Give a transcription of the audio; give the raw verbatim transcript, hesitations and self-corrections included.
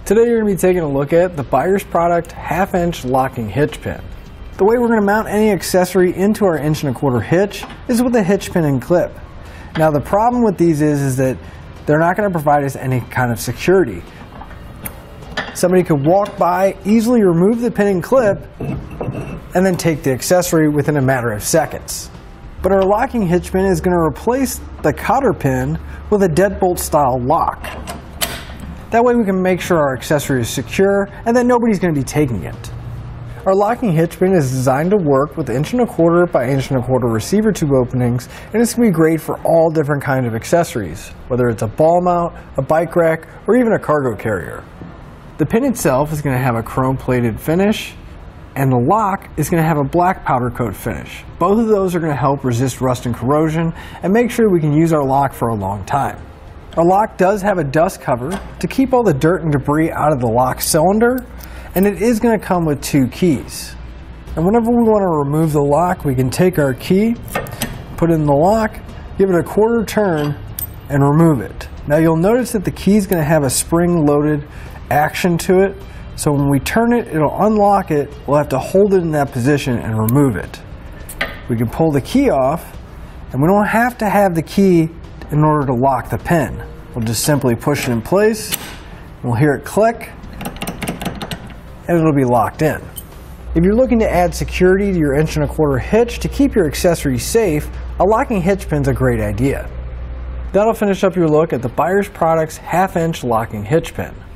Today you're going to be taking a look at the Buyers Product half inch locking hitch pin. The way we're going to mount any accessory into our inch and a quarter hitch is with a hitch pin and clip. Now the problem with these is, is that they're not going to provide us any kind of security. Somebody could walk by, easily remove the pin and clip, and then take the accessory within a matter of seconds. But our locking hitch pin is going to replace the cotter pin with a deadbolt style lock. That way we can make sure our accessory is secure and that nobody's going to be taking it. Our locking hitch pin is designed to work with inch and a quarter by inch and a quarter receiver tube openings, and it's going to be great for all different kinds of accessories, whether it's a ball mount, a bike rack, or even a cargo carrier. The pin itself is going to have a chrome plated finish, and the lock is going to have a black powder coat finish. Both of those are going to help resist rust and corrosion and make sure we can use our lock for a long time. Our lock does have a dust cover to keep all the dirt and debris out of the lock cylinder, and it is going to come with two keys. And whenever we want to remove the lock, we can take our key, put it in the lock, give it a quarter turn, and remove it. Now you'll notice that the key is going to have a spring-loaded action to it, so when we turn it, it'll unlock it. We'll have to hold it in that position and remove it. We can pull the key off, and we don't have to have the key in order to lock the pin. We'll just simply push it in place, we'll hear it click, and it'll be locked in. If you're looking to add security to your inch and a quarter hitch to keep your accessories safe, a locking hitch pin's a great idea. That'll finish up your look at the Buyers Products half inch locking hitch pin.